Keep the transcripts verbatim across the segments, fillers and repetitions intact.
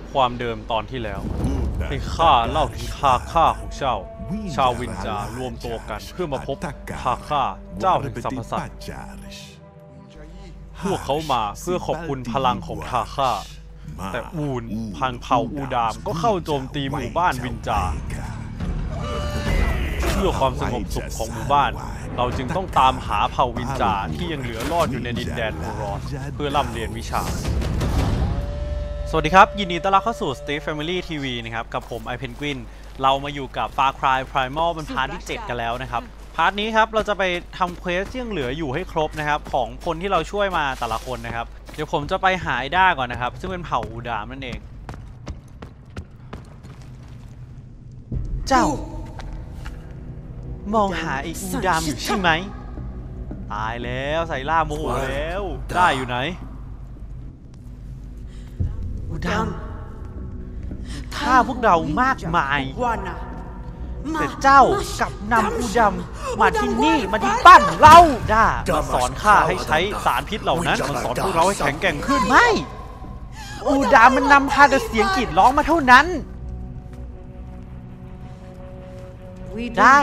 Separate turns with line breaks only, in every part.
ความเดิมตอนที่แล้วให้ข้าเล่าถึงทาค่าของเจ้าชาววินจารวมตัวกันเพื่อมาพบทาค่าเจ้าแห่งสรรพสัตว์พวกเขามาเพื่อขอบคุณพลังของทาค่าแต่อูนพังเผ่าอูดามก็เข้าโจมตีหมู่บ้านวินจาเพื่อความสงบสุขของหมู่บ้านเราจึงต้องตามหาเผ่าวินจาที่ยังเหลือรอดอยู่ในดินแดนโอรอสเพื่อร่ำเรียนวิชาสวัสดีครับยินดีต้อนรับเข้าสู่ Steve Family ที วี นะครับกับผมไอเพนกวินเรามาอยู่กับ Far Cry Primal เป็นพาร์ทที่เจ็ดกันแล้วนะครับพาร์ทนี้ครับเราจะไปทำเควสที่ยังเหลืออยู่ให้ครบนะครับของคนที่เราช่วยมาแต่ละคนนะครับเดี๋ยวผมจะไปหาไอด้าก่อนนะครับซึ่งเป็นเผ่าอูดามนั่นเองเจ้ามองหาไออูดามอยู่ใช่ไหมตายแล้วใส่ล่าโมโหแล้วได้อยู่ไหนอูดามฆ่าพวกเรามากมายแต่เจ้ากลับนำอูดามมาที่นี่มาที่บ้านเราด้ามาสอนข้าให้ใช้สารพิษเหล่านั้นมาสอนพวกเราให้แข็งแกร่งขึ้นไม่อูดามมันนำพาแต่เสียงกรีดร้องมาเท่านั้นได้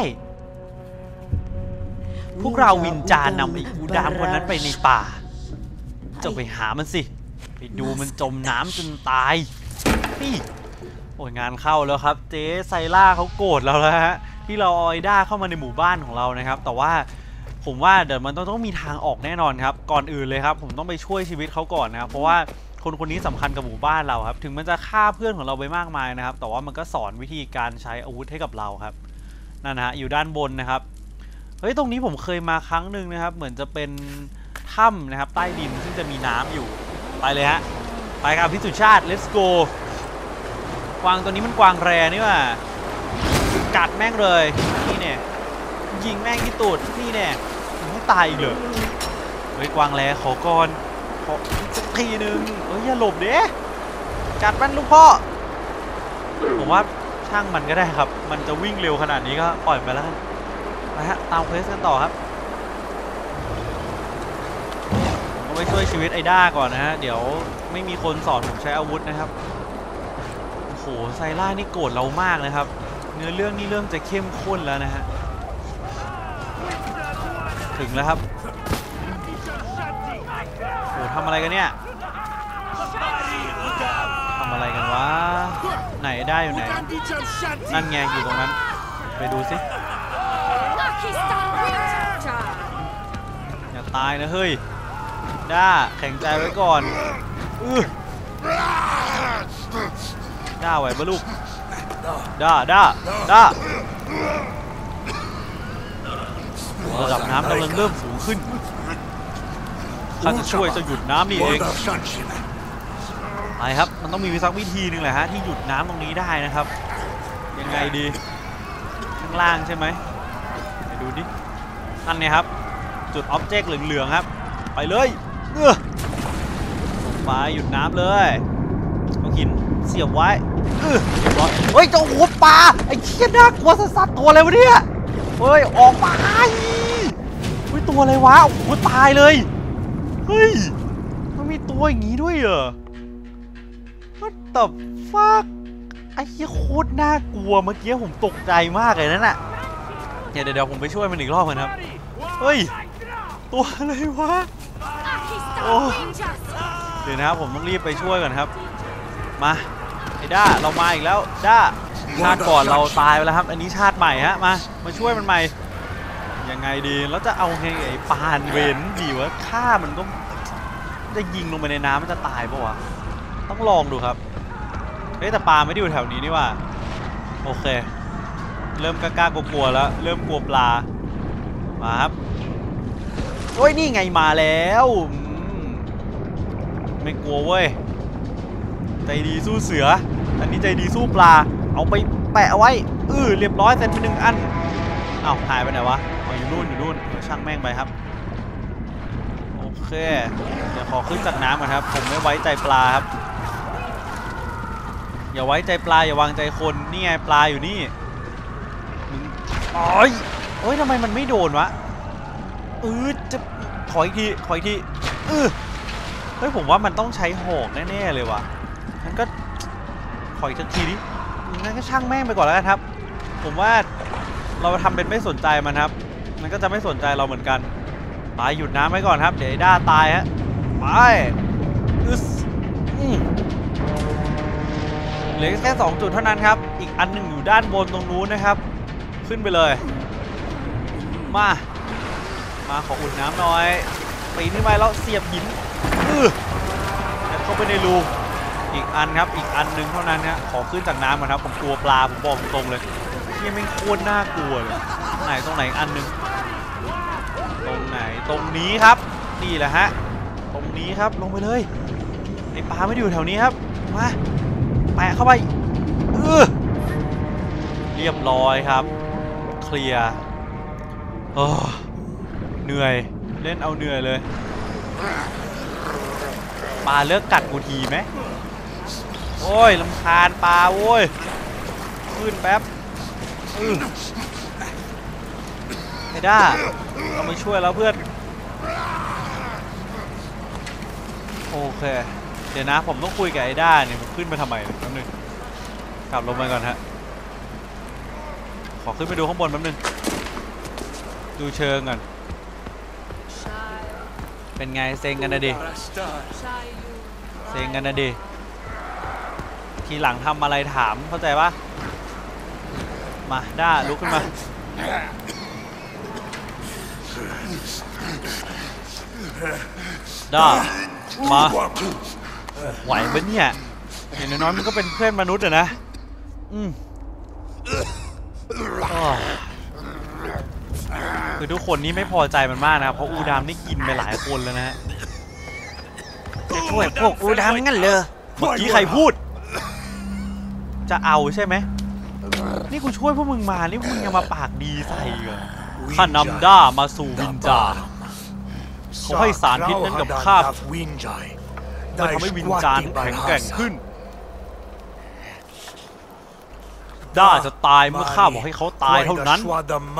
พวกเราวินจานำไอ้อูดามคนนั้นไปในป่าจะไปหามันสิไปดูมันจมน้ำจนตายนี่โอ้ยงานเข้าแล้วครับเจ๊ไซล่าเขาโกรธเราแล้วฮะที่เราเอาไอด้าเข้ามาในหมู่บ้านของเรานะครับแต่ว่าผมว่าเดี๋ยวมันต้องต้องมีทางออกแน่นอนครับก่อนอื่นเลยครับผมต้องไปช่วยชีวิตเขาก่อนนะครับเพราะว่าคนคนนี้สำคัญกับหมู่บ้านเราครับถึงมันจะฆ่าเพื่อนของเราไปมากมายนะครับแต่ว่ามันก็สอนวิธีการใช้อาวุธให้กับเราครับนั่นนะฮะอยู่ด้านบนนะครับเฮ้ยตรงนี้ผมเคยมาครั้งหนึ่งนะครับเหมือนจะเป็นถ้ำนะครับใต้ดินซึ่งจะมีน้ำอยู่ไปเลยฮะไปครับพิสุชาติ let's go กวางตัวนี้มันกวางแรนี่ว่ะกัดแม่งเลยนี่เนี่ยยิงแม่งที่ตูดนี่เนี่ยไม่ตายอีกเลยเฮ้ยกวางแรขอก่อนขอสักทีนึงเฮ้ยอย่าหลบเด้กัดมันลูกพ่อผมว่าช่างมันก็ได้ครับมันจะวิ่งเร็วขนาดนี้ก็ปล่อยไปแล้วไปฮะตามเควสกันต่อครับผมไปช่วยชีวิตไอด้าก่อนนะฮะเดี๋ยวไม่มีคนสอนผมใช้อาวุธนะครับโอ้โหไซล่านี่โกรธเรามากนะครับเนื้อเรื่องนี้เริ่มจะเข้มข้นแล้วนะฮะถึงแล้วครับโอ้ทำอะไรกันเนี่ยทำอะไรกันวะไหนได้อยู่ไหนนั่นไงอยู่ตรงนั้นไปดูสิอย่าตายนะเฮ้ยด้าแข็งใจไว้ก่อนอื้อด้าไหวปะลูกด้าด้าด้าระดับน้ำกำลังเริ่มสูงขึ้นข้าจะช่วยจะหยุดน้ำนี่เองไปครับมันต้องมีสักวิธีหนึ่งแหละฮะที่หยุดน้ำตรงนี้ได้นะครับยังไงดีข้างล่างใช่ไหมไปดูดินั่นเนี่ยครับจุดอ็อบเจกต์เหลืองๆครับไปเลยเออไปหยุดน้ำเลยเอาหินเสียบไว้เออเรียบร้อยเฮ้ยเจ้าหัวปลาไอ้เชี่ยน่ากลัวสัสๆตัวอะไรวะเนี่ยเฮ้ยออกมาเฮ้ยตัวอะไรวะโอ้โหตายเลยเฮ้ยมันมีตัวอย่างงี้ด้วยเหรอWhat the fuck ไอ้เหี้ยโคตรน่ากลัวเมื่อกี้ผมตกใจมากเลยนั่นน่ะเดี๋ยวเดี๋ยวผมไปช่วยมันอีกรอบกันครับเฮ้ยตัวอะไรวะโอ้เดี๋ยวนะครับผมต้องรีบไปช่วยก่อนครับมาไอ้ด้าเรามาอีกแล้วด้าชาติก่อนเราตายไปแล้วครับอันนี้ชาติใหม่ฮะมามาช่วยมันใหม่ยังไงดีแล้วจะเอาไงไอ้ปานเวนดีวะฆ่ามันก็จะยิงลงไปในน้ำมันจะตายปะวะต้องลองดูครับเฮ้ยแต่ปลาไม่ได้อยู่แถวนี้นี่ว่าโอเคเริ่มกล้ากลัวๆแล้วเริ่มกลัวปลามาครับโอ้ยนี่ไงมาแล้วไม่กลัวเว้ยใจดีสู้เสืออันนี้ใจดีสู้ปลาเอาไปแปะเอาไว้เออเรียบร้อยเสร็จไปหนึ่งอันอ้าวหายไปไหนวะอ๋ออยู่นู่นอยู่นู่นช่างแม่งไปครับโอเคเดี๋ยวขอขึ้นจากน้ำก่อนครับผมไม่ไว้ใจปลาครับอย่าไว้ใจปลาอย่าวางใจคนนี่ไงปลาอยู่นี่โอ้ยโอ้ยทำไมมันไม่โดนวะเออจะขออีกทีขออีกทีเออเฮ้ยผมว่ามันต้องใช้หอกแน่ๆเลยวะมันก็ขออีกสักทีดิงั้นก็ช่างแม่งไปก่อนแล้วกันครับผมว่าเราทำเป็นไม่สนใจมันครับมันก็จะไม่สนใจเราเหมือนกันไปหยุดน้ำไว้ก่อนครับเดี๋ยวไอ้ด้าตายฮะไปอึสเหลือแค่สองจุดเท่านั้นครับอีกอันหนึ่งอยู่ด้านบนตรงนู้นนะครับขึ้นไปเลยมามาขออุ่นน้ำหน่อยปีนขึ้นไปแล้วเสียบหินอื้อเข้าไปในรูอีกอันครับอีกอันหนึ่งเท่านั้นฮะขอขึ้นจากน้ำก่อนครับผมกลัวปลาผมบอกตรงเลยที่ไม่โคตรน่ากลัวเลยไหนตรงไหนอันหนึ่งตรงไหนตรงนี้ครับนี่แหละฮะตรงนี้ครับลงไปเลยไอปลาไม่ได้อยู่แถวนี้ครับมาแปะเข้าไปเออเรียบร้อยครับเคลียร์โอ้เหนื่อยเล่นเอาเหนื่อยเลยปลาเลิกกัดกูทีไหมโอ้ยลำคาญปลาโว้ยขึ้นแป๊บอือไอ้ด้าเรามาช่วยแล้วเพื่อนโอเคเดี๋ยวนะผมต้องคุยกับไอ้ด้าเนี่ยมันขึ้นมาทำไมแป๊บนึงกลับลงมาก่อนฮะขอขึ้นไปดูข้างบนแป๊บนึงดูเชิงก่อนเป็นไงเซ็งกันนะดิเซ็งกันนะดิทีหลังทำอะไรถามเข้าใจปะมาด้าลุกขึ้นมาด้ามาไหวปะเนี่ยอย่างน้อยๆมันก็เป็นเพื่อนมนุษย์อะนะอืมคือทุกคนนี้ไม่พอใจมันมากนะเพราะอูดามนี่กินไปหลายคนแล้วนะจะช่วยพวกอูดามงั้นเลยเมื่อกี้ใครพูดจะเอาใช่ไหมนี่กูช่วยพวกมึงมานี่มึงยังมาปากดีใส่กันข้านำด้ามาสู่วินจาเขาให้สารพิษนั้นกับข้ามันทำให้วินจาแข็งแกร่งขึ้นด้าจะตายเมื่อข้าบอกให้เขาตายเท่านั้น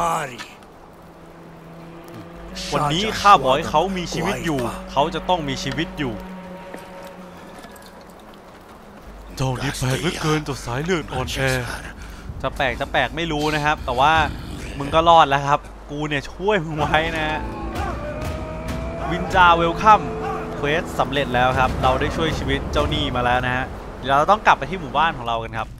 วันนี้ข้าบอกให้เขามีชีวิตอยู่เขาจะต้องมีชีวิตอยู่เจ้านี่แปลกเหลือเกินตัวสายเลือดอ่อนแอจะแปลกจะแปลกไม่รู้นะครับแต่ว่ามึงก็รอดแล้วครับกูเนี่ยช่วยมึงไว้นะวินจาเวลคัมเควสสำเร็จแล้วครับเราได้ช่วยชีวิตเจ้าหนี้มาแล้วนะฮะเดี๋ยวเราต้องกลับไปที่หมู่บ้านของเรากันครับ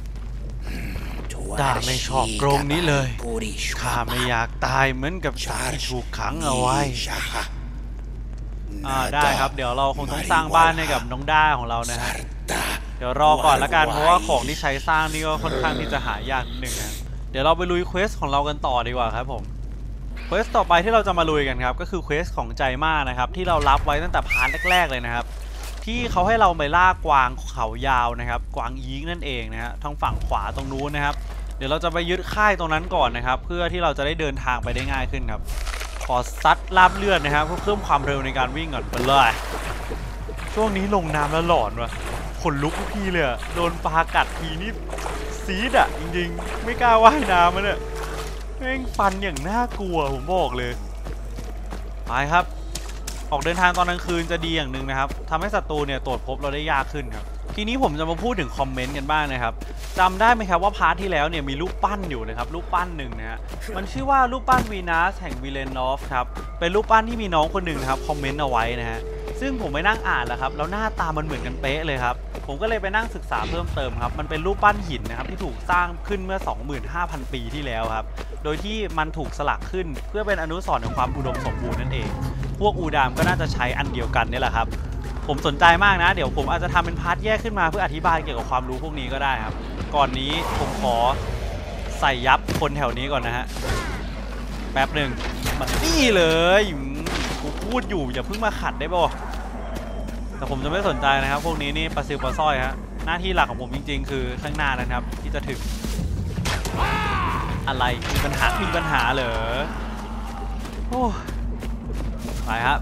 ด้าไม่ชอบกรงนี้เลยข้าไม่อยากตายเหมือนกับที่ถูกขังเอาไว้อ่าได้ครับเดี๋ยวเราคงต้องสร้างบ้านให้กับน้องด้าของเรานะฮะเดี๋ยวรอก่อนละกันเพราะว่าของที่ใช้สร้างนี่ก็ค่อนข้างที่จะหายากนิดนึงนะเดี๋ยวเราไปลุยเควสของเรากันต่อดีกว่าครับผมเควสต่อไปที่เราจะมาลุยกันครับก็คือเควสของใจมากนะครับที่เรารับไว้ตั้งแต่พาร์ทแรกๆเลยนะครับที่เขาให้เราไปล่ากวางเขายาวนะครับกวางยี้นั่นเองนะฮะทางฝั่งขวาตรงนู้นนะครับเดี๋ยวเราจะไปยึดค่ายตรงนั้นก่อนนะครับเพื่อที่เราจะได้เดินทางไปได้ง่ายขึ้นครับขอซัดลาบเลือดนะครับเพื่อเพิ่มความเร็วในการวิ่งก่อนไปเลยช่วงนี้ลงน้ำแล้วหลอนว่ะขนลุกทุกทีเลยอะโดนปลากัดทีนี่ซีดอะจริงๆไม่กล้าว่ายน้ำมันเนี่ยแม่งฟันอย่างน่ากลัวผมบอกเลยไปครับออกเดินทางตอนกลางคืนจะดีอย่างหนึ่งนะครับทำให้ศัตรูเนี่ยตรวจพบเราได้ยากขึ้นครับทีนี้ผมจะมาพูดถึงคอมเมนต์กันบ้างนะครับจำได้ไหมครับว่าพาร์ทที่แล้วเนี่ยมีรูปปั้นอยู่นะครับรูปปั้นหนึ่งนะฮะมันชื่อว่ารูปปั้นวีนัสแห่งวิเลนอฟครับเป็นรูปปั้นที่มีน้องคนหนึ่งครับคอมเมนต์เอาไว้นะฮะซึ่งผมไปนั่งอ่านแล้วครับแล้วหน้าตามันเหมือนกันเป๊ะเลยครับผมก็เลยไปนั่งศึกษาเพิ่มเติมครับมันเป็นรูปปั้นหินนะครับที่ถูกสร้างขึ้นเมื่อ สองหมื่นห้าพัน ปีที่แล้วครับโดยที่มันถูกสลักขึ้นเพื่อเป็นอนุสรณ์ในความอุดมสมบูรณ์นั่นเองพวกอูดามก็น่าจะใช้อันเดียวกันนี่แหละครับผมสนใจมากนะเดี๋ยวผมอาจจะทำเป็นพาร์ทแยกขึ้นมาเพื่ออธิบายเกี่ยวกับความรู้พวกนี้ก็ได้ครับก่อนนี้ผมขอใส่ยับคนแถวนี้ก่อนนะฮะแป๊บหนึ่งมันนี่เลยกูพูดอยู่อย่าเพิ่งมาขัดได้ป่ะแต่ผมจะไม่สนใจนะครับพวกนี้นี่ปลาซิลปลาสร้อยฮะหน้าที่หลักของผมจริงๆคือข้างหน้านะครับที่จะถึงอะไรมีปัญหามีปัญหาเหรอโอ้ไปครับ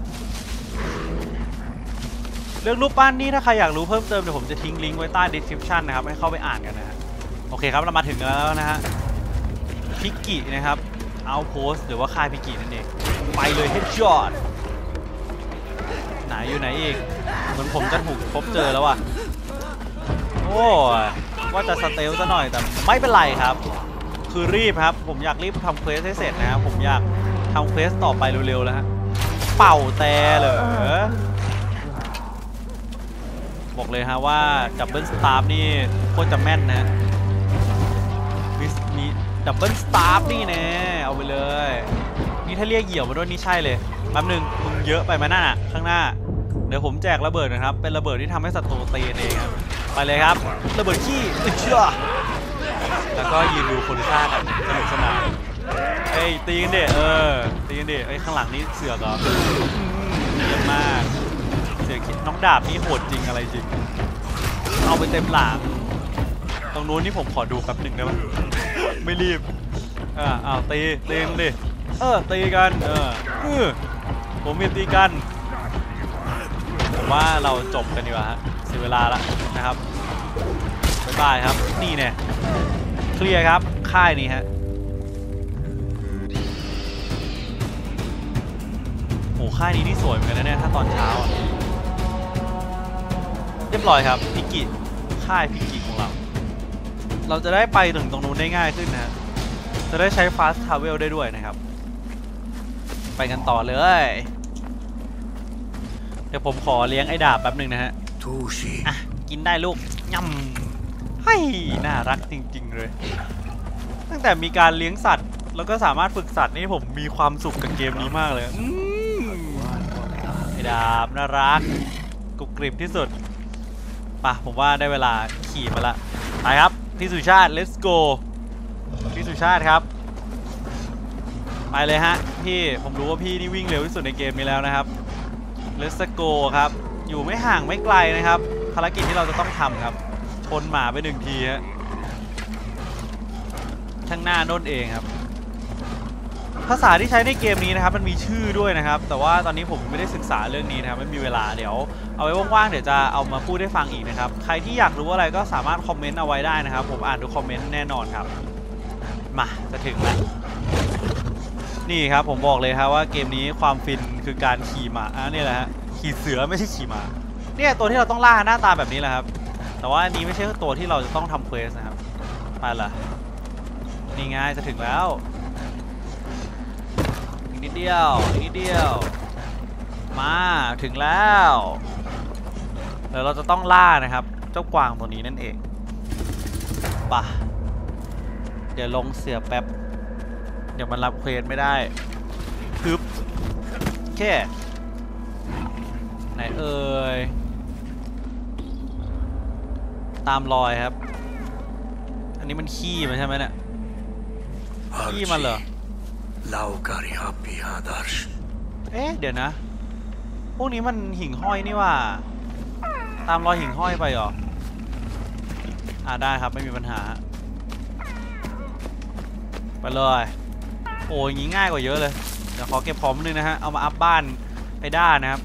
เรื่องรูปปั้นนี่ถ้าใครอยากรู้เพิ่มเติมเดี๋ยวผมจะทิ้งลิงก์ไว้ใต้ description นะครับให้เข้าไปอ่านกันนะฮะโอเคครับเรามาถึงแล้วนะฮะพิกินะครับเอาโพสหรือว่าค่ายพิกินั่นเองไปเลยเฮดช็อตไหนอยู่ไหนอีกเหมือนผมจะถูกพบเจอแล้วว่ะโอ้ว่าจะสเตลซะหน่อยแต่ไม่เป็นไรครับคือรีบครับผมอยากรีบทำเควสให้เสร็จนะครับผมอยากทำเควสต่อไปเร็วๆแล้วฮะเป่าแต่เหรอบอกเลยฮะว่าดับเบิลสตาร์นี่โคตรจะแม่นนะมีมีดับเบิลสตาร์นี่แน่เอาไปเลยนี่ถ้าเรียกเหยี่ยวมาด้วยนี่ใช่เลยแป๊บนึงมึงเยอะไปไหมนั่นน่ะข้างหน้าเดี๋ยวผมแจกระเบิดนะครับเป็นระเบิดที่ทำให้ศัตรูตีเองครับไปเลยครับระเบิดขี้อึดเชื่อแล้วก็ยืนดูคนฆ่ากันสนุกสนานเอ้ยตีกันเด็เออตีกันเด็ไอ้ข้างหลังนี่เสือกเหรอเยอะมากเสือกน้องดาบนี่โหดจริงอะไรจริงเอาไปเต็มหลังตรงนู้นนี่ผมขอดูแป๊บหนึ่งได้ไหมไม่รีบอ่าอ้าวตีตีกันดิเออตีกันเออผมมีตีกันผมว่าเราจบกันดีกว่าฮะเสียเวลาละนะครับบ๊ายบายครับนี่เนี่ยเคลียร์ครับค่ายนี้ฮะโอ้ค่ายนี้นี่สวยเหมือนกันนะเนี่ยถ้าตอนเช้าเรียบร้อยครับพิกิค่ายพิกิของเราเราจะได้ไปถึงตรงนู้นได้ง่ายขึ้นนะจะได้ใช้ fast travel ได้ด้วยนะครับไปกันต่อเลยเดี๋ยวผมขอเลี้ยงไอ้ดาบแป๊บหนึ่งนะฮะอ่ะกินได้ลูกย่ำให้น่ารักจริงๆเลยตั้งแต่มีการเลี้ยงสัตว์แล้วก็สามารถฝึกสัตว์นี่ผมมีความสุขกับเกมนี้มากเลยไอ้ดาบน่ารักกรุบกริบที่สุดป่ะผมว่าได้เวลาขี่มาละไปครับพี่สุชาติ let's go พี่สุชาติครับไปเลยฮะพี่ผมรู้ว่าพี่นี่วิ่งเร็วที่สุดในเกมนี้แล้วนะครับ let's go ครับอยู่ไม่ห่างไม่ไกลนะครับภารกิจที่เราจะต้องทำครับชนหมาไปหนึ่งทีฮะข้างหน้าโน่นเองครับภาษาที่ใช้ในเกมนี้นะครับมันมีชื่อด้วยนะครับแต่ว่าตอนนี้ผมไม่ได้ศึกษาเรื่องนี้นะครับไม่มีเวลาเดี๋ยวเอาไว้ว่างๆเดี๋ยวจะเอามาพูดให้ฟังอีกนะครับใครที่อยากรู้อะไรก็สามารถคอมเมนต์เอาไว้ได้นะครับผมอ่านทุกคอมเมนต์แน่นอนครับมาจะถึงแล้วนี่ครับผมบอกเลยครับว่าเกมนี้ความฟินคือการขี่ม้าอ่ะนี่แหละฮะขี่เสือไม่ใช่ขี่ม้าเนี่ยตัวที่เราต้องล่าหน้าตาแบบนี้แหละครับแต่ว่าอันนี้ไม่ใช่ตัวที่เราจะต้องทำเควสนะครับไปละนี่ไงจะถึงแล้วอีกนิดเดียวอีกนิดเดียวมาถึงแล้วเดี๋ยวเราจะต้องล่านะครับเจ้ากวางตัวนี้นั่นเองป่ะเดี๋ยวลงเสียแป๊บเดี๋ยวมันรับเควสไม่ได้ฮึบแค่ไหนเอ่ยตามรอยครับอันนี้มันขี้มันใช่ไหมเนี่ยขี้มันเหรอเอ๊ะเดี๋ยวนะพวกนี้มันหิ่งห้อยนี่ว่าตามรอยหิ่งห้อยไปเหรออ่าได้ครับไม่มีปัญหาไปเลยโอ้ยงี้ง่ายกว่าเยอะเลยเดี๋ยวขอเก็บของนึงนะฮะเอามาอัพบ้านไอ้ด้านะครับ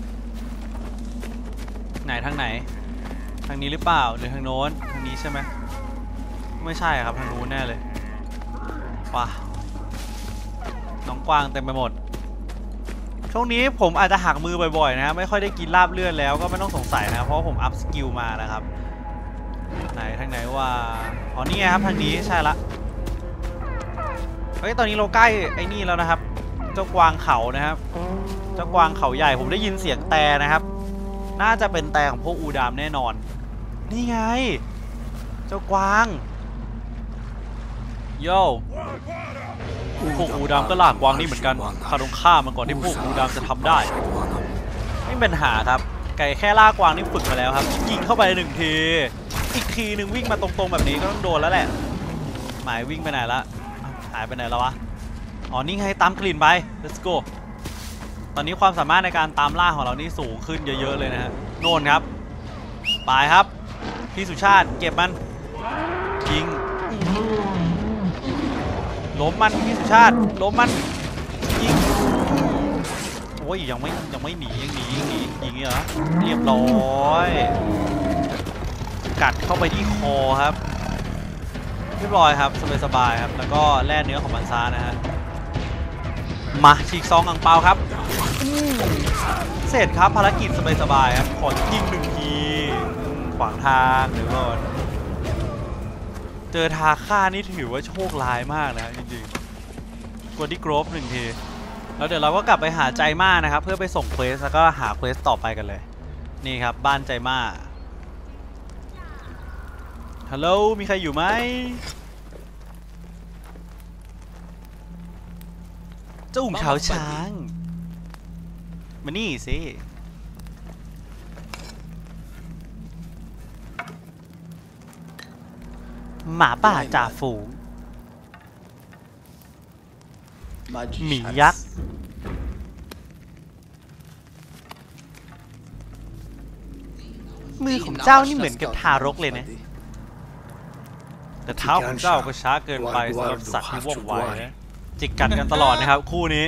ไหนทางไหนทางนี้หรือเปล่าหรือทางโน้นทางนี้ใช่ไหมไม่ใช่ครับทางโน้นแน่เลยว้าน้องกวางเต็มไปหมดช่วงนี้ผมอาจจะหักมือบ่อยๆนะไม่ค่อยได้กินลาบเลือดแล้วก็ไม่ต้องสงสัยนะเพราะผมอัพสกิลมานะครับไหนทางไหนว่าอ๋อนี่ไงครับทางนี้ใช่ละเฮ้ยตอนนี้เราใกล้ไอ้นี่แล้วนะครับเจ้ากวางเขานะครับเจ้ากวางเขาใหญ่ผมได้ยินเสียงแต่นะครับน่าจะเป็นแต่ของพวกอูดามแน่นอนนี่ไงเจ้ากวางโย่พวกอูดามก็ล่ากวางนี่เหมือนกันข้าต้องฆ่ามันก่อนที่พวกอูดามจะทำได้ไม่เป็นปัญหาครับไก่แค่ล่ากวางนี่ฝึกมาแล้วครับยิงเข้าไปหนึ่งทีอีกทีหนึ่งวิ่งมาตรงๆแบบนี้ก็ต้องโดนแล้วแหละหมายวิ่งไปไหนละหายไปไหนแล้ววะอ๋อนี่ไงตามกลิ่นไป let's go ตอนนี้ความสามารถในการตามล่าของเรานี่สูงขึ้นเยอะๆเลยนะฮะโน่นครับไปครับพี่สุชาติเก็บมันยิงล้มมันพี่สุชาติล้มมันยิงโอ้ยยังไม่ยังไม่หนียังหนียังหนียิงเหรอเรียบร้อยกัดเข้าไปที่คอครับเรียบร้อยครับสบายๆครับแล้วก็แล่เนื้อของมันซานะฮะมาฉีกซองอังเปาครับเสร็จครับภารกิจสบายๆครับขอยิงหนึ่งทีขวางทางเดี๋ยวก่อนเจอทาค่านี่ถือว่าโชคร้ายมากนะจริงๆกดที่โกรฟหนึ่งทีแล้วเดี๋ยวเราก็กลับไปหาใจมานะครับเพื่อไปส่งเควสแล้วก็หาเควสต่อไปกันเลยนี่ครับบ้านใจมาฮัลโหลมีใครอยู่ไหมเจ้าอุ่มเท้าช้างมานี่สิหมาป่าจ่าฝูงหมียักษ์มือของเจ้านี่เหมือนกับทารกเลยนะแต่เท้าของเจ้าก็ช้าเกินไปสำหรับสัตว์ที่ว่องไวนะจิกกัดกันตลอดนะครับคู่นี้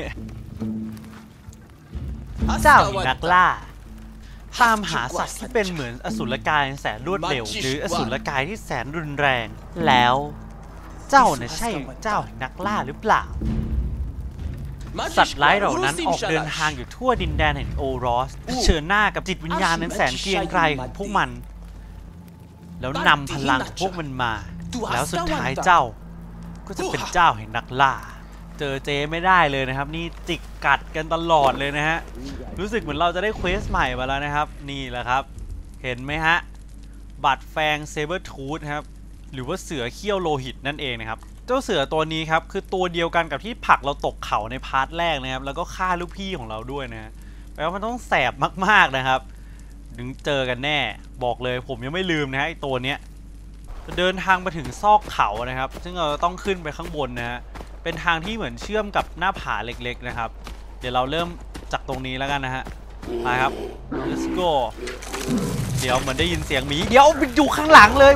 เจ้านักล่าตามหาสัตว์ที่เป็นเหมือนอสุรกายแสนรวดเร็วหรืออสุรกายที่แสนรุนแรงแล้วเจ้าน่ะใช่เจ้านักล่าหรือเปล่าสัตว์ร้ายเหล่านั้นออกเดินทางอยู่ทั่วดินแดนแห่งโอรสเผชิญหน้ากับจิตวิญญาณนั้นแสนเกรียงไกรของพวกมันแล้วนำพลังของพวกมันมาแล้วสุดท้ายเจ้าก็จะเป็นเจ้าแห่งนักล่าเจอเจไม่ได้เลยนะครับนี่จิกกัดกันตลอดเลยนะฮะรู้สึกเหมือนเราจะได้เควสใหม่มาแล้วนะครับนี่แหละครับเห็นไหมฮะบัตรแฟงเซเบอร์ทูธครับหรือว่าเสือเขี้ยวโลหิตนั่นเองนะครับเจ้าเสือตัวนี้ครับคือตัวเดียวกันกับที่ผลักเราตกเขาในพาร์ทแรกนะครับแล้วก็ฆ่าลูกพี่ของเราด้วยนะแปลว่ามันต้องแสบมากๆนะครับถึงเจอกันแน่บอกเลยผมยังไม่ลืมนะฮะไอตัวเนี้ยจะเดินทางมาถึงซอกเขานะครับซึ่งเราต้องขึ้นไปข้างบนนะฮะเป็นทางที่เหมือนเชื่อมกับหน้าผาเล็กๆนะครับเดี๋ยวเราเริ่มจากตรงนี้แล้วกันนะฮะไปครับ let's go เดี๋ยวเหมือนได้ยินเสียงหมีเดี๋ยวมันอยู่ข้างหลังเลย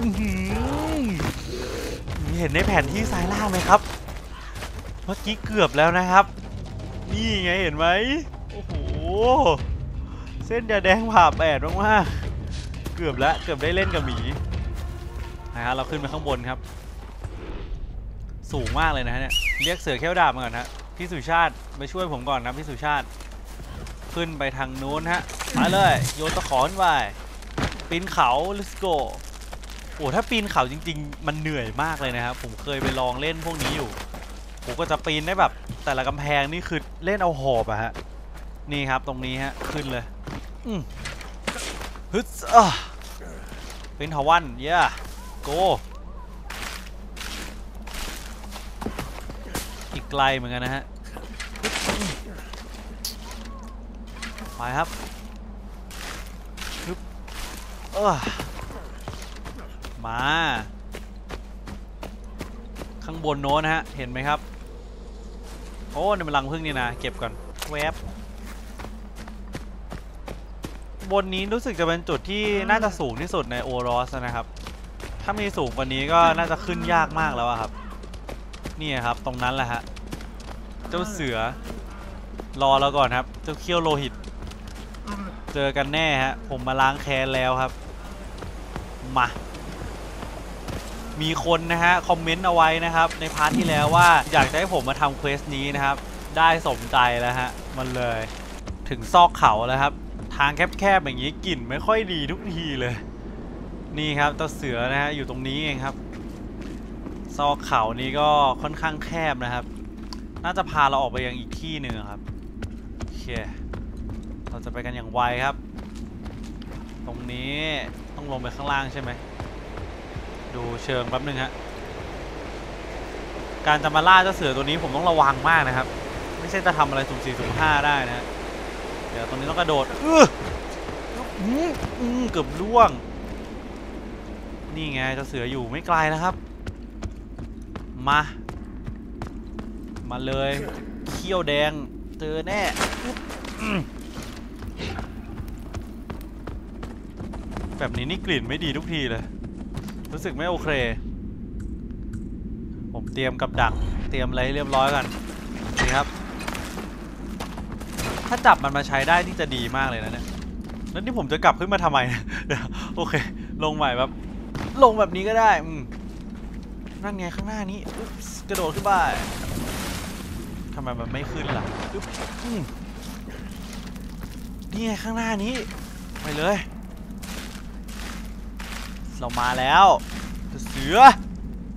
เห็นในแผนที่ซ้ายล่างไหมครับเมื่อกี้เกือบแล้วนะครับนี่ไงเห็นไหมโอ้โหเส้นยาแดงผ่าแปดมากๆเกือบแล้วเกือบได้เล่นกับหมีนะฮะเราขึ้นไปข้างบนครับสูงมากเลยนะเนี่ยเรียกเสือเขี้ยวดาบมาก่อนฮะพี่สุชาติไปช่วยผมก่อนนะพี่สุชาติขึ้นไปทางนู้นฮะไปเลยโยนตะขอขึ้นไปปีนเขา let's go โอ้ถ้าปีนเขาจริงๆมันเหนื่อยมากเลยนะครับผมเคยไปลองเล่นพวกนี้อยู่ผมก็จะปีนได้แบบแต่ละกำแพงนี่คือเล่นเอาหอบอะฮะนี่ครับตรงนี้ฮะขึ้นเลยอืมฮึดอ่ะเป็นทวันเย่โกอีกไกลเหมือนกันนะฮะไปครับฮึบเออมาข้างบนโน้นนะฮะเห็นไหมครับโอ้นี่มันรังผึ้งนี่นะเก็บก่อนแวบบนนี้รู้สึกจะเป็นจุดที่น่าจะสูงที่สุดในโอรสนะครับถ้ามีสูงกว่านี้ก็น่าจะขึ้นยากมากแล้วครับนี่ครับตรงนั้นแหละฮะเจ้าเสือรอแล้วก่อนครับเจ้าเขี้ยวโลหิตเจอกันแน่ฮะผมมาล้างแค้นแล้วครับมามีคนนะฮะคอมเมนต์เอาไว้นะครับในพาร์ทที่แล้วว่าอยากจะให้ผมมาทำเควสนี้นะครับได้สมใจแล้วฮะมันเลยถึงซอกเขาแล้วครับทางแคบๆอย่างนี้กลิ่นไม่ค่อยดีทุกทีเลยนี่ครับตัวเสือนะฮะอยู่ตรงนี้เองครับซอกเขานี้ก็ค่อนข้างแคบนะครับน่าจะพาเราออกไปยังอีกที่หนึ่งครับโอเคเราจะไปกันอย่างไวครับตรงนี้ต้องลงไปข้างล่างใช่ไหมดูเชิงแป๊บนึงฮะการจะมาล่าเจ้าเสือตัวนี้ผมต้องระวังมากนะครับไม่ใช่จะทำอะไรสุ่มสี่สุ่มห้าได้นะเดี๋ยวตรงนี้ต้องกระโดดเออเกือบล่วงนี่ไงเจ้าเสืออยู่ไม่ไกลนะครับมามาเลยเขี้ยวแดงเจอแน่แบบนี้นี่กลิ่นไม่ดีทุกทีเลยรู้สึกไม่โอเคผมเตรียมกับดักเตรียมอะไรให้เรียบร้อยกันนี่ครับถ้าจับมันมาใช้ได้นี่จะดีมากเลยนะเนี่ยแล้วนี่ผมจะกลับขึ้นมาทำไมเดี๋ยวโอเคลงใหม่แบบลงแบบนี้ก็ได้อืมนั่นไงข้างหน้านี้กระโดดขึ้นไปทำไมมันไม่ขึ้นล่ะนี่ไงข้างหน้านี้ไปเลยเรามาแล้วเสือ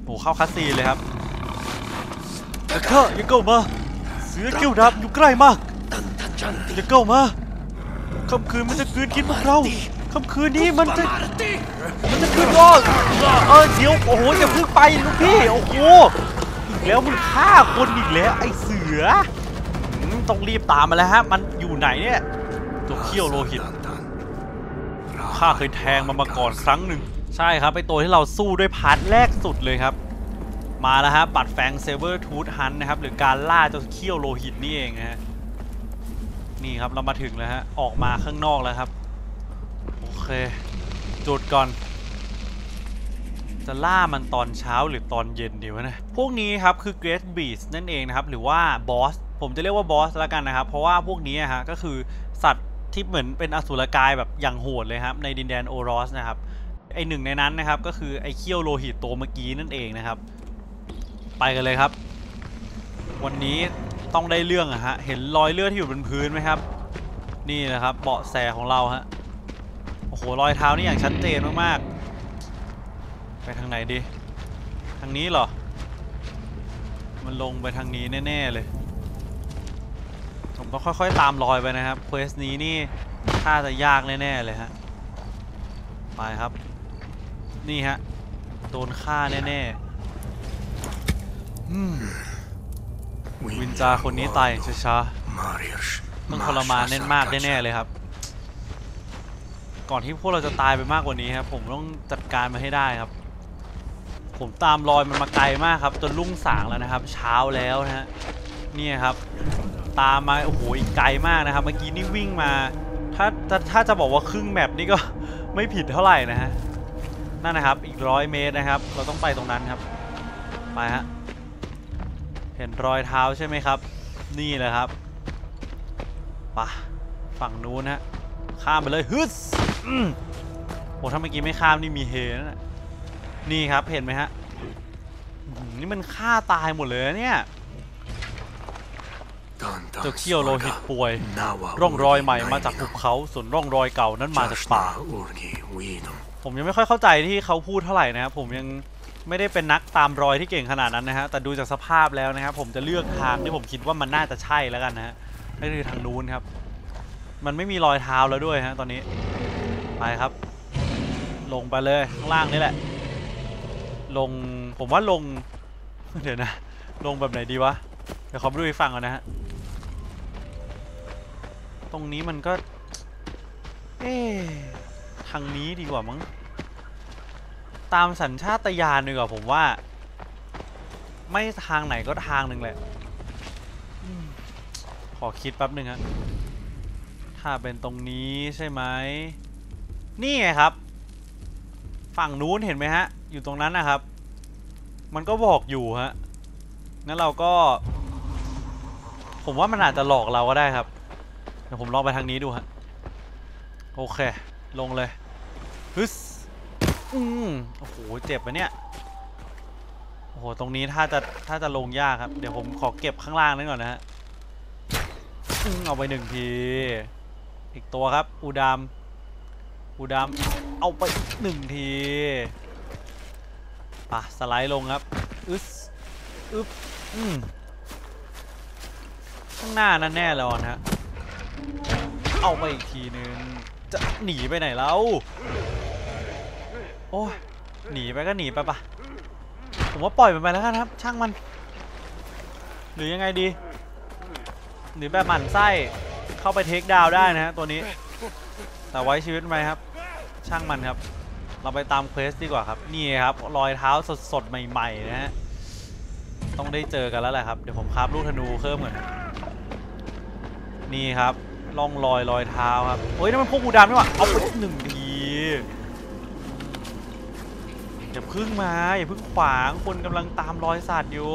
โอ้เข้าคัสซีนเลยครับแต่ข้าอย่าเข้ามาเสือเกี้ยวดาบอยู่ใกล้มากอย่าเข้ามาค่ำคืนมันจะคืนกินพวกเราค่ำคืนนี้มันจะมันจะคืนวอเออเดี๋ยวโอ้โหอย่าพึ่งไปลูกพี่โอ้โหอีกแล้วมึงฆ่าคนอีกแล้วไอ้เสือต้องรีบตามมาแล้วฮะมันอยู่ไหนเนี่ยตัวเขี้ยวโลหิตข้าเคยแทงมันมาก่อนครั้งหนึ่งใช่ครับไอตัวที่เราสู้ด้วยพาร์ทแรกสุดเลยครับมาแล้วฮะปัดแฟงเซเวอร์ทูธฮันนะครับหรือการล่าเจ้าเขี้ยวโลหิตนี่เองนะฮะนี่ครับเรามาถึงแล้วฮะออกมาข้างนอกแล้วครับโอเคจุดก่อนจะล่ามันตอนเช้าหรือตอนเย็นดีวะเนี่ยพวกนี้ครับคือ Great Beast นั่นเองนะครับหรือว่าบอสผมจะเรียกว่าบอสแล้วกันนะครับเพราะว่าพวกนี้ฮะก็คือสัตว์ที่เหมือนเป็นอสูรกายแบบอย่างโหดเลยครับในดินแดนโอรสนะครับไอหนึ่งในนั้นนะครับก็คือไอเขี้ยวโลหิตตัวเมื่อกี้นั่นเองนะครับไปกันเลยครับวันนี้ต้องได้เรื่องอะฮะเห็นรอยเลือดที่อยู่บนพื้นไหมครับนี่นะครับเบาะแสของเราฮะโอ้โหรอยเท้านี่อย่างชัดเจนมากๆไปทางไหนดีทางนี้เหรอมันลงไปทางนี้แน่ๆเลยผมต้องค่อยๆตามรอยไปนะครับเควสนี้นี่ถ้าจะยากแน่ๆเลยฮะไปครับนี่ฮะโดนฆ่าแน่ๆอืมวินจาคนนี้ตายอย่างช้าๆต้องทรมานแน่นมากแน่ๆเลยครับก่อนที่พวกเราจะตายไปมากกว่านี้ครับผมต้องจัดการมาให้ได้ครับผมตามรอยมันมาไกลมากครับจนรุ่งสางแล้วนะครับเช้าแล้วนะฮะนี่ครับตามมาโอ้โหอีกไกลมากนะครับเมื่อกี้นี่วิ่งมาถ้าถ้าจะบอกว่าครึ่งแมปนี่ก็ไม่ผิดเท่าไหร่นะฮะนั่นนะครับอีกร้อยเมตรนะครับเราต้องไปตรงนั้นครับไปฮะเห็นรอยเท้าใช่ไหมครับนี่แหละครับป่ะฝั่งนู้นฮะข้ามไปเลยฮึสโอ้ถ้าเมื่อกี้ไม่ข้ามนี่มีเฮนะนี่ครับเห็นไหมฮะนี่มันฆ่าตายหมดเลยเนี่ยเจ้าเขี้ยวโลหิตป่วยร่องรอยใหม่มาจากภูเขาส่วนร่องรอยเก่านั้นมาจากป่าผมยังไม่ค่อยเข้าใจที่เขาพูดเท่าไหร่นะครับผมยังไม่ได้เป็นนักตามรอยที่เก่งขนาดนั้นนะฮะแต่ดูจากสภาพแล้วนะครับผมจะเลือกทางที่ผมคิดว่ามันน่าจะใช่แล้วกันนะฮะนั่นคือทางนู้นครับมันไม่มีรอยเท้าแล้วด้วยฮะตอนนี้ไปครับลงไปเลยข้างล่างนี่แหละลงผมว่าลงเดี๋ยวนะลงแบบไหนดีวะเดี๋ยวขอดูอีกฝั่งก่อนนะฮะตรงนี้มันก็เอ๊ะทางนี้ดีกว่ามั้งตามสัญชาตญาณดีกว่าผมว่าไม่ทางไหนก็ทางหนึ่งแหละขอคิดแป๊บหนึ่งฮะถ้าเป็นตรงนี้ใช่ไหมนี่ไงครับฝั่งนู้นเห็นไหมฮะอยู่ตรงนั้นนะครับมันก็บอกอยู่ฮะงั้นเราก็ผมว่ามันอาจจะหลอกเราก็ได้ครับเดี๋ยวผมลองไปทางนี้ดูฮะโอเคลงเลยฮึสอืมโอ้โหเจ็บปะเนี่ยโอ้โหตรงนี้ถ้าจะถ้าจะลงยากครับเดี๋ยวผมขอเก็บข้างล่างนั่นก่อนนะฮะเอาไปหนึ่งทีอีกตัวครับอูดามอูดามเอาไปหนึ่งทีป่ะสไลด์ลงครับอึ๊บอึ๊บอืมข้างหน้านั่นแน่เลยนะฮะเอาไปอีกทีนึงจะหนีไปไหนแล้วโอ้ยหนีไปก็หนีไปปะผมว่าปล่อยมันไปแล้วกันครับช่างมันหรือยังไงดีหรือแบบหมั่นไส้เข้าไปเทคดาวได้นะฮะตัวนี้แต่ไว้ชีวิตไหมครับช่างมันครับเราไปตามเควสดีกว่าครับนี่ครับรอยเท้าสดๆใหม่ๆนะฮะต้องได้เจอกันแล้วแหละครับเดี๋ยวผมคราฟลูกธนูเพิ่มเหมือนนี่ครับล่องรอยรอยเท้าครับเฮ้ยนั่นมันพวกกูดามนี่หว่าเอาไปหนึ่งทีอย่าพึ่งมาอย่าพึ่งขวางคนกำลังตามรอยสัตว์อยู่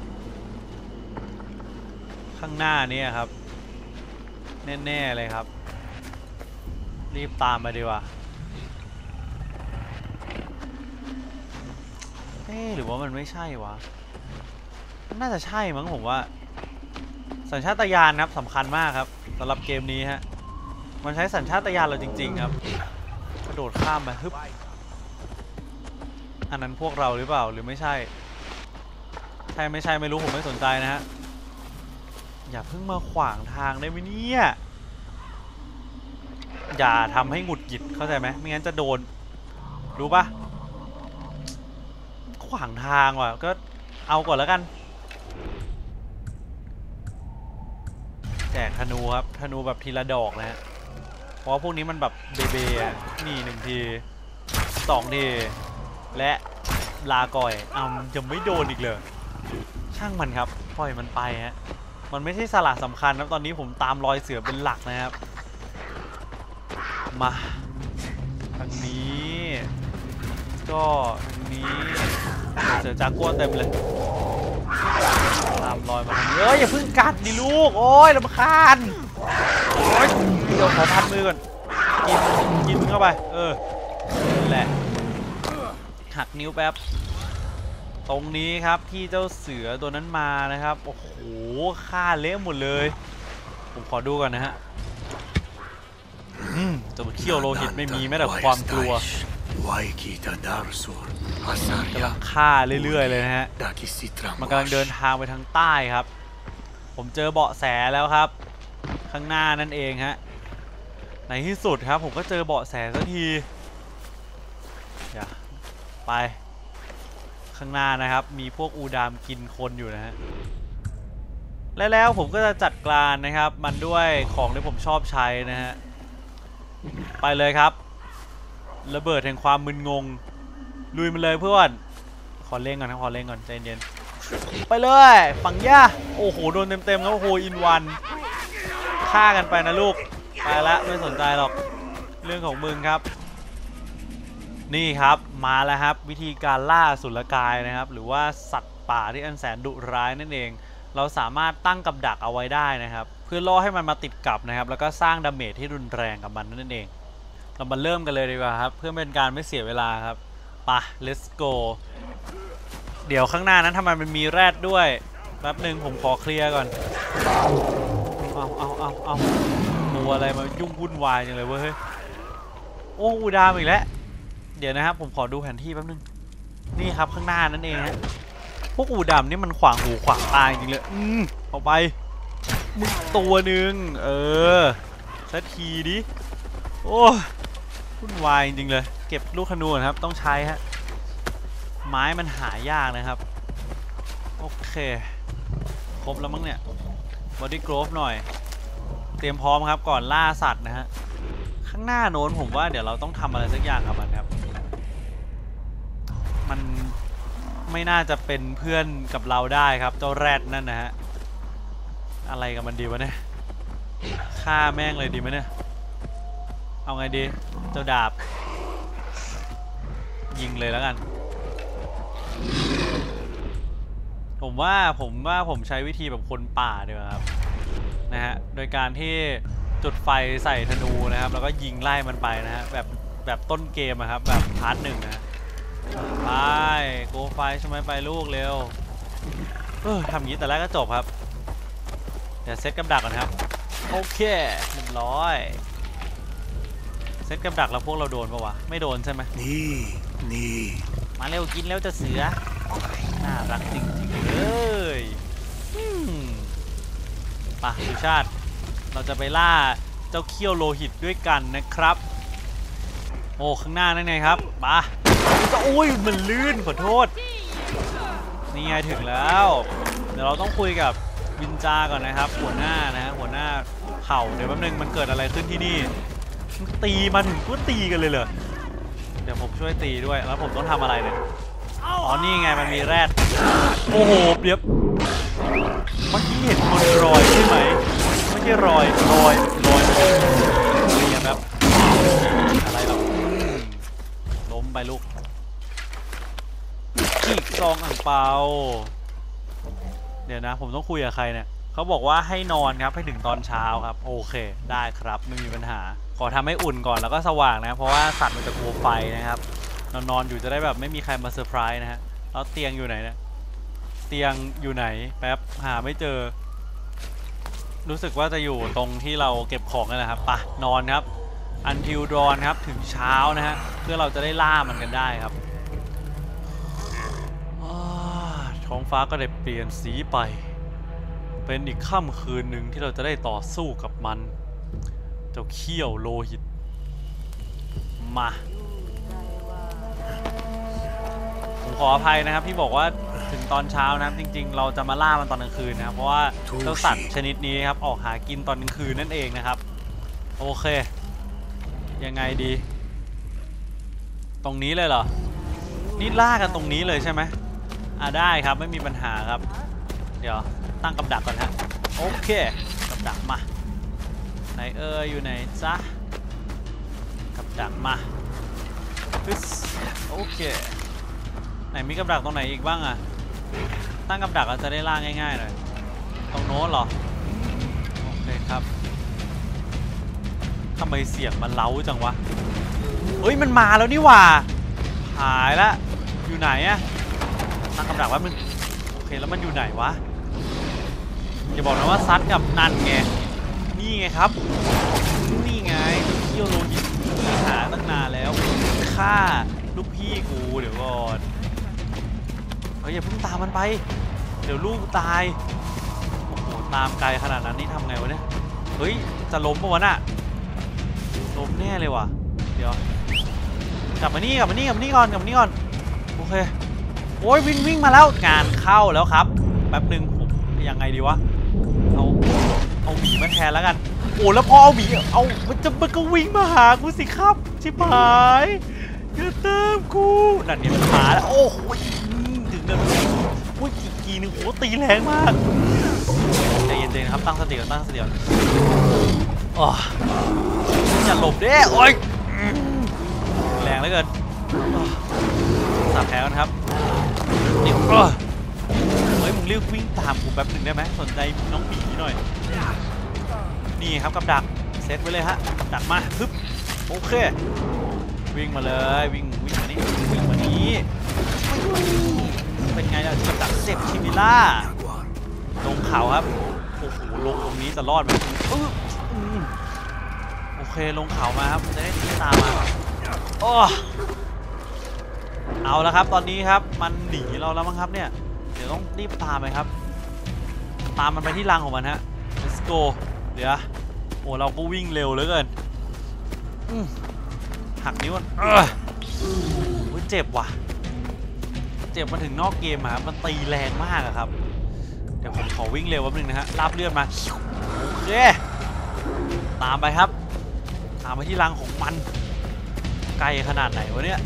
ข้างหน้านี่ครับแน่ๆเลยครับรีบตามมาดีกว่าเอ๊ะหรือว่ามันไม่ใช่วะน่าจะใช่มั้งผมว่าสัญชาตญาณครับสำคัญมากครับสำหรับเกมนี้ฮะมันใช้สัญชาตญาณเราจริงๆครับกระโดดข้ามไปฮึบอันนั้นพวกเราหรือเปล่าหรือไม่ใช่ใช่ไม่ใช่ไม่รู้ผมไม่สนใจนะฮะอย่าเพิ่งมาขวางทางได้ไหมเนี่ยอย่าทำให้หงุดหงิดเข้าใจไหมไม่งั้นจะโดนรู้ปะขวางทางว่ะก็เอาก่อนแล้วกันแจกธนูครับธนูแบบทีละดอกนะฮะเพราะว่าพวกนี้มันแบบเบเบอ่ะนี่หนึ่งทีสองทีและลาก่อยอ้าวจะไม่โดนอีกเลยช่างมันครับปล่อยมันไปฮะมันไม่ใช่สาระสำคัญนะตอนนี้ผมตามรอยเสือเป็นหลักนะครับมาทางนี้ก็ทางนี้เสือจากัวเต็มเลยตามรอยมาทางนี้เอ้ยอย่าเพิ่งกัดดิลูกโอ้ยรำคาญโอ้ยเดี๋ยวขอพันมือก่อนกินกินเข้าไปเออนั่นแหละหักนิ้วแป๊บตรงนี้ครับที่เจ้าเสือตัวนั้นมานะครับโอ้โหฆ่าเละหมดเลยผมขอดูก่อนนะฮะอืมตัวเขี้ยวโลหิตไม่มีแม้แต่ความกลัวกำลังฆ่าเรื่อยๆเลยนะฮะมันกำลังเดินทางไปทางใต้ครับผมเจอเบาะแสแล้วครับข้างหน้านั่นเองฮะในที่สุดครับผมก็เจอเบาะแสสักทีอย่าไปข้างหน้านะครับมีพวกอูดามกินคนอยู่นะฮะและแล้วผมก็จะจัดการนะครับมันด้วยของที่ผมชอบใช้นะฮะไปเลยครับระเบิดแห่งความมึนงงลุยมันเลยเพื่อนขอเล่นก่อนนะขอเล่นก่อนใจเย็นไปเลยฝั่งย่าโอ้โหโดนเต็มๆแล้วโอ้โหอินวันฆ่ากันไปนะลูกไปละไม่สนใจหรอกเรื่องของมึงครับนี่ครับมาแล้วครับวิธีการล่าสุลกายนะครับหรือว่าสัตว์ป่าที่อันแสนดุร้ายนั่นเองเราสามารถตั้งกับดักเอาไว้ได้นะครับเพื่อล่อให้มันมาติดกับนะครับแล้วก็สร้างดาเมจที่รุนแรงกับมันนั่นเองเรามาเริ่มกันเลยดีกว่าครับเพื่อเป็นการไม่เสียเวลาครับไป let's go เดี๋ยวข้างหน้านั้นทำไมมันมีแรดด้วยแป๊บหนึ่งผมขอเคลียร์ก่อนเอาเอาเอาเอาตัวอะไรมายุ่งวุ่นวายจังเลยเว้ยโอ้อูดามอีกแล้วเดี๋ยวนะครับผมขอดูแผนที่แป๊บนึงนี่ครับข้างหน้านั่นเองฮะพวกอูดามนี่มันขวางหูขวางตาจริงเลยอืมออกไปมึงตัวหนึ่งเออสักทีดิโอ้วุ่นวายจริงเลยเก็บลูกธนูครับต้องใช้ฮะไม้มันหายากนะครับโอเคครบแล้วมั้งเนี่ยบอดี้โกรฟหน่อยเตรียมพร้อมครับก่อนล่าสัตว์นะฮะข้างหน้าโน้นผมว่าเดี๋ยวเราต้องทำอะไรสักอย่างกับมันครับมันไม่น่าจะเป็นเพื่อนกับเราได้ครับเจ้าแรดนั่นนะฮะอะไรกับมันดีวะเนี่ยฆ่าแม่งเลยดีไหมเนี่ยเอาไงดีเจ้าดาบยิงเลยแล้วกันผมว่าผมว่าผมใช้วิธีแบบคนป่าดีกว่าครับนะฮะโดยการที่จุดไฟใส่ธนูนะครับแล้วก็ยิงไล่มันไปนะฮะแบบแบบต้นเกมอะครับแบบพาร์ทหนึ่งนะไปโกไฟใช่ไหมไปลูกเร็วเออทำอย่างนี้แต่แรกก็จบครับเดี๋ยวเซตกับดักก่อนครับโอเคเรียบร้อยเซตกับดักแล้วพวกเราโดนปะวะไม่โดนใช่ไหมนี่นี่มาเร็วกินแล้วจะเสือน่ารักจริงๆเลยป่ะสุชาติเราจะไปล่าเจ้าเขี้ยวโลหิตด้วยกันนะครับโอ้ข้างหน้านั่นไงครับป่ะจะอุ้ยมันลื่นขอโทษนี่ไงถึงแล้วเดี๋ยวเราต้องคุยกับวินจาก่อนนะครับหัวหน้านะฮะหัวหน้าเผ่าเดี๋ยวแป๊บนึงมันเกิดอะไรขึ้นที่นี่ตีมาถึงก็ตีกันเลยเหรอเดี๋ยวผมช่วยตีด้วยแล้วผมต้องทำอะไรเนี่ยอ๋อนี่ไงมันมีแรดโอ้โหเดี๋ยวเมื่อกี้เห็นคนรอยใช่ไหมไม่ใช่รอยรอยรอยอะไรอย่างแบบอะไรหรอกล้มไปลูกขีกซองอ่างเปาเดี๋ยวนะผมต้องคุยกับใครเนี่ยเขาบอกว่าให้นอนครับให้ถึงตอนเช้าครับโอเคได้ครับไม่มีปัญหาขอทำให้อุ่นก่อนแล้วก็สว่างนะเพราะว่าสัตว์มันจะกลัวไฟนะครับนอนนอนอยู่จะได้แบบไม่มีใครมาเซอร์ไพรส์นะฮะแล้วเตียงอยู่ไหนเนี่ยเตียงอยู่ไหนแป๊บหาไม่เจอรู้สึกว่าจะอยู่ตรงที่เราเก็บของนั่นแหละครับปะนอนครับอันทิวดรอนครับถึงเช้านะฮะเพื่อเราจะได้ล่ามันกันได้ครับท้องฟ้าก็ได้เปลี่ยนสีไปเป็นอีกค่ำคืนหนึ่งที่เราจะได้ต่อสู้กับมันเจ้าเขี้ยวโลหิตมาผมขออภัยนะครับที่บอกว่าถึงตอนเช้านะครับจริงๆเราจะมาล่ามันตอนกลางคืนนะครับเพราะว่าเจ้าสัตว์ชนิดนี้ครับออกหากินตอนกลางคืนนั่นเองนะครับโอเคยังไงดีตรงนี้เลยเหรอนี่ล่ากันตรงนี้เลยใช่ไหมอ่ะได้ครับไม่มีปัญหาครับเดี๋ยวตั้งกับดักก่อนฮะโอเคกับดักมาไหนเอออยู่ไหนจ๊ะกับดักมาปึ๊สโอเคไหนมีกับดักตรงไหนอีกบ้างอะตั้งกับดักเราจะได้ล่าง่ายๆหน่อยตรงโน้นเหรอโอเคครับทำไมเสียงมันเล้าจังวะเฮ้ยมันมาแล้วนี่หว่าหายละอยู่ไหนอะตั้งกับดักว่ามันโอเคแล้วมันอยู่ไหนวะอย่าบอกนะว่าซัดกับนันไงนี่ไงครับนี่ไงเที่ยวโลหิตที่หาตั้งนานแล้วฆ่าลูกพี่กูเดี๋ยวก่อนเฮ้ยอย่าเพิ่งตามมันไปเดี๋ยวลูกตายโอ้โหตามไกลขนาดนั้นนี่ทำไงวะเนี่ยเฮ้ยจะล้มปะวะน่ะล้มแน่เลยว่ะเดี๋ยวกลับมานี่กลับมานี่กลับมานี่ก่อนกลับมานี่ก่อนโอเคโอ้ยวิ่งวิ่งมาแล้วงานเข้าแล้วครับแป๊บหนึ่งผมยังไงดีวะเอาเอาหมีมาแทนแล้วกันโอ้แล้วพอเอาหมีเอามันจะมันก็วิ่งมาหากูสิครับชิบหายอย่าตามกูนั่นเนี่ยมันขาแล้วโอ้โหถึงเดินโอ้ยอีกทีนึงโอ้ตีแรงมากใจเย็นๆครับตั้งสติก่อนตั้งสติก่อนอ๋ออย่าหลบเด้โอ้ยแรงเหลือเกินสับแผลกันครับนี่เฮ้ยมึงเรียกวิ่งตามกูแป๊บหนึ่งได้ไหมสนใจน้องหมีหน่อยนี่ครับกับดักเซตไว้เลยฮะดักมาฮึบโอเควิ่งมาเลยวิ่งวิ่งมานี่วิ่งมานี่เป็นไงล่ะกับดักเซฟชิมิล่าลงเขาครับโอ้โหลงตรงนี้จะรอดไหมโอเคลงเขามาครับจะได้ตามมาโอ้เอาแล้วครับตอนนี้ครับมันหนีเราแล้วมั้งครับเนี่ยเดี๋ยวต้องรีบตามไปครับตามมันไปที่รังของมันฮะ let's go เดี๋ยวโอ้เราก็วิ่งเร็วเหลือเกินหักนิ้วมันเออเจ็บว่ะเจ็บมาถึงนอกเกมครับมันตีแรงมากครับเดี๋ยวผมขอวิ่งเร็วแป๊บนึงนะฮะลาบเลือดมาโอเคตามไปครับตามไปที่รังของมันไกลขนาดไหนวะเนี่ย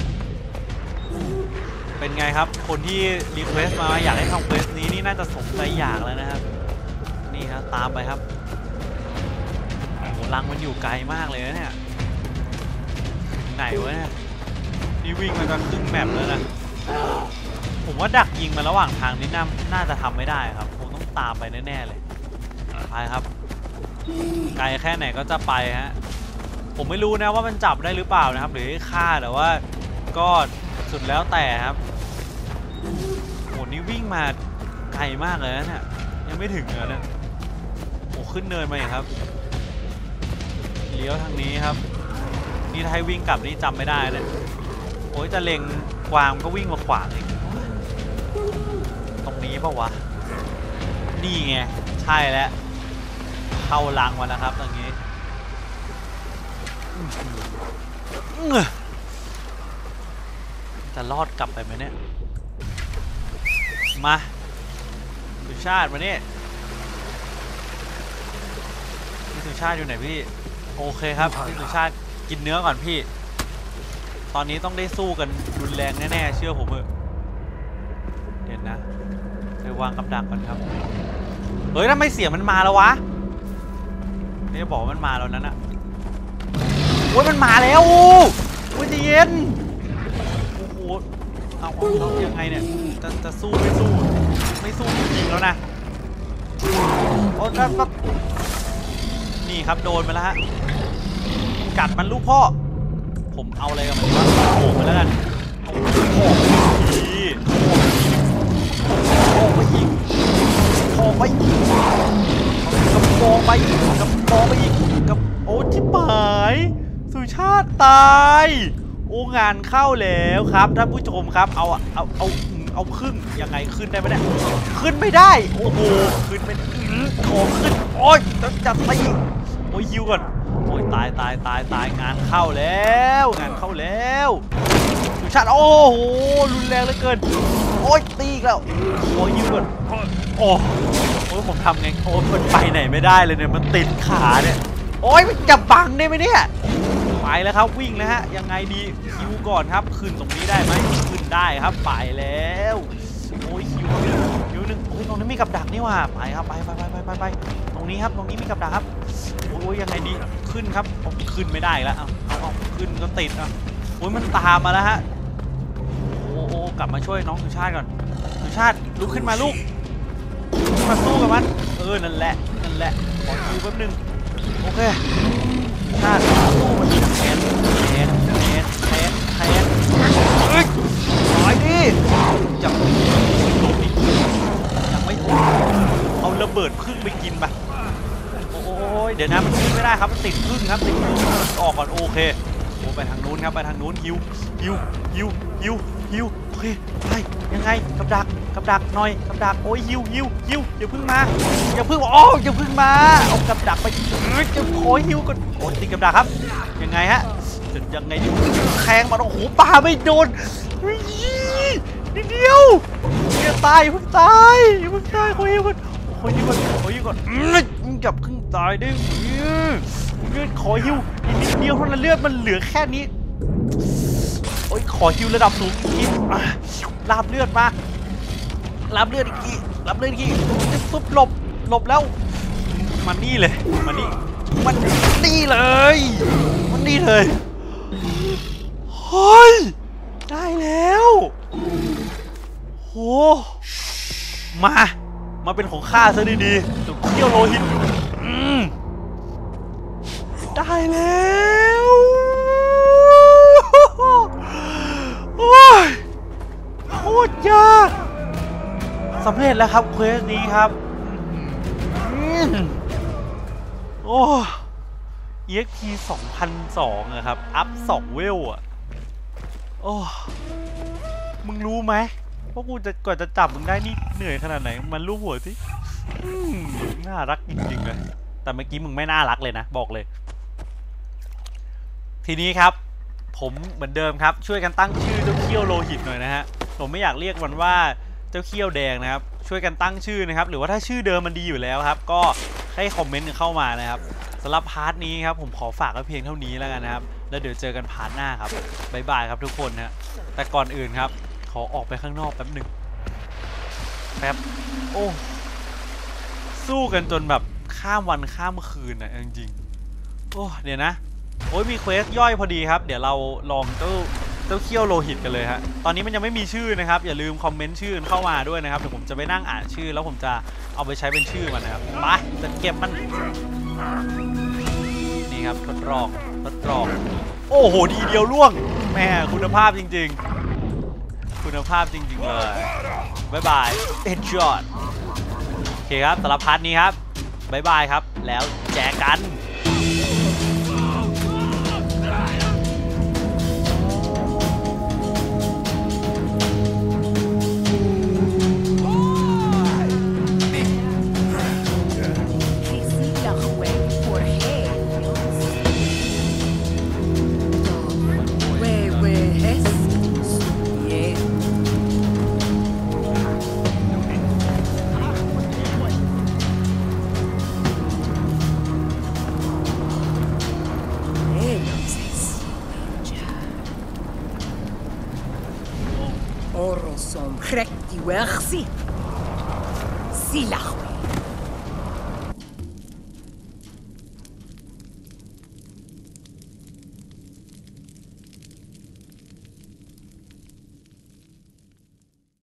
เป็นไงครับคนที่รีเควสต์มาอยากให้ทำเควสนี้นี่น่าจะสมใจอยากแล้วนะครับนี่ครับตามไปครับโอ้โหรังมันอยู่ไกลมากเลยนะเนี่ยไหนวะเนี่ยนี่วิ่งมาจนครึ่งแมปแล้วนะผมว่าดักยิงมาระหว่างทางนี่น่าน่าจะทำไม่ได้ครับคงต้องตามไปแน่ๆเลยไปครับไกลแค่ไหนก็จะไปฮะผมไม่รู้นะว่ามันจับได้หรือเปล่านะครับหรือฆ่าแต่ว่าก็สุดแล้วแต่ครับโหนี่วิ่งมาไกลมากเลยนะเนี่ยยังไม่ถึงเลยนะโอ้ขึ้นเนินมาอีกครับเลี้ยวทางนี้ครับนี่ถ้าให้วิ่งกลับนี่จำไม่ได้เลยโอ้ยจะเล็งกวางก็วิ่งมาขวางอีกตรงนี้ปะวะนี่ไงใช่แล้วเข้าลังมาแล้วครับตรงนี้จะรอดกลับไปไหมเนี่ยมาสุชาติมาเนี่ยพี่สุชาติอยู่ไหนพี่โอเคครับพี่สุชาติกินเนื้อก่อนพี่ตอนนี้ต้องได้สู้กันรุนแรงแน่ๆเชื่อผมเถอะเห็นนะไปวางกับดักก่อนครับเฮ้ยทำไมเสียงมันมาแล้ววะนี่บอกมันมาแล้วนั้นอะโอ้ยมันมาแล้วโอ้ยใจเย็นโอ้โหเอาเอายังไงเนี่ยจะจะสู้ไม่สู้ไม่สู้จริงๆแล้วนะโอ้นั่นก็นี่ครับโดนไปแล้วฮะกัดมันลูกพ่อผมเอาอะไรกับมันดีวะโผล่ไปแล้วกันเอาโผล่ไปอีกโผล่ไปอีกโผล่ไปอีกกระปองไปอีกกระปองไปอีกกับโอ้ที่หายสุชาติตายโอ้งานเข้าแล้วครับท่านผู้ชมครับเอาเอาเอาเอาครึ่งยังไงขึ้นได้ไหมเนี่ยขึ้นไม่ได้โอ้โหขึ้นไม่ขอขึ้นโอ้ยต้องจัดตีโอ้ยฮิวก่อนโอ้ยตายตายตายตายงานเข้าแล้วงานเข้าแล้วสุชาติโอ้โหรุนแรงเหลือเกินโอ้ยตีอีกแล้วโอ้ยฮิวก่อนโอ้โอ้ยผมทำไงโอ้ยมันไปไหนไม่ได้เลยเนี่ยมันติดขาเนี่ยโอ้ยมันจะบังได้ไหมเนี่ยไปแล้วครับวิ่งนะฮะยังไงดีฮิวก่อนครับขึ้นตรงนี้ได้ไหมขึ้นได้ครับไปแล้วโอ้ยฮิวฮิวหนึ่งโอ้ยตรงนี้มีกับดักนี่ว่าไปครับไปไปไปไปไปไปตรงนี้ครับตรงนี้มีกับดักครับโอ้ยยังไงดีขึ้นครับขึ้นไม่ได้แล้วเอาเอาขึ้นก็ติดอ่ะโอ้ยมันตามมาแล้วฮะโอ้โอ้กลับมาช่วยน้องสุชาติก่อนสุชาติลุกขึ้นมาลูกมาสู้กับมันเออนั่นแหละนั่นแหละขอคิวแป๊บนึงโอเคชาติสู้มันแทนแทนแทนแทนแทนเฮ้ยหน่อยดิจับลงดิยังไม่เอาระเบิดพึ่งไปกินไปโอ้ยเดี๋ยวนะมันขึ้นไม่ได้ครับมันติดพึ่งครับติดพึ่งออกก่อนโอเคโอ้ไปทางนู้นครับไปทางนู้นฮิวฮิวฮิวฮิวฮิวโอเคไปยังไงกับดักกับดักหน่อยกับดักโอ้ยฮิวฮิวฮิวอย่าพึ่งมาอย่าพึ่งโอ้อย่าพึ่งมาเอากับดักไปจะขอฮิวก่อนโอ้ติดกับดักครับยังไงฮะจะยังไงดิแทงมันโอ้โหปาไม่โดนนิดเดียวอย่าตายเพิ่งตายเพิ่งตายขอฮิวก่อนขอฮิวก่อนขอฮิวก่อนจับเพิ่งตายได้เลือดขอฮิวนิดเดียวเท่านั้นเลือดมันเหลือแค่นี้โอ้ยขอฮิวระดับสูงอีกลาบเลือดมารับเลือดอีกทีรับเลือดอีกทีปุ๊บหลบหลบแล้วมันนี่เลยมันนี่มันนี่เลยมันนี่เลยเฮ้ยได้แล้วโหมามาเป็นของข้าซะดีๆจุกเที่ยวโลหิตได้แล้วโอ้ยโคตรยากสำเร็จแล้วครับเควสนี้ครับโอ้ อี เอ็กซ์ พี สองพันสองอะครับอัพสองเวลอะโอ้มึงรู้ไหมว่ากูจะกว่าจะจับมึงได้นี่เหนื่อยขนาดไหนมันรูปหัวที่น่ารักจริงๆเลยแต่เมื่อกี้มึงไม่น่ารักเลยนะบอกเลยทีนี้ครับผมเหมือนเดิมครับช่วยกันตั้งชื่อเจ้าเขี้ยวโลหิตหน่อยนะฮะผมไม่อยากเรียกมันว่าเจ้าเขี้ยวแดงนะครับช่วยกันตั้งชื่อนะครับหรือว่าถ้าชื่อเดิมมันดีอยู่แล้วครับก็ให้คอมเมนต์เข้ามานะครับสำหรับพาร์ทนี้ครับผมขอฝากไว้เพียงเท่านี้แล้วกันนะครับแล้วเดี๋ยวเจอกันพาร์ทหน้าครับบ๊ายบายครับทุกคนนะแต่ก่อนอื่นครับขอออกไปข้างนอกแป๊บหนึ่งแป๊บโอ้สู้กันจนแบบข้ามวันข้ามคืนนะจริงๆโอ้เดี๋ยวนะโอ้ยมีเควสย่อยพอดีครับเดี๋ยวเราลองเจ้าเจ้าเขี้ยวโลหิตกันเลยฮะตอนนี้มันยังไม่มีชื่อนะครับอย่าลืมคอมเมนต์ชื่อเข้ามาด้วยนะครับเดี๋ยวผมจะไปนั่งอ่านชื่อแล้วผมจะเอาไปใช้เป็นชื่อมันนะครับไปจะเก็บมันนี่ครับทดลองทดลองโอ้โหทีเดียวล่วงแม่คุณภาพจริงๆคุณภาพจริงๆเลยบ๊ายบายเอ็นช็อตโอเคครับสำหรับพาร์ทนี้ครับบ๊ายบายครับแล้วแจกกัน
Oros som präktig versi. Silach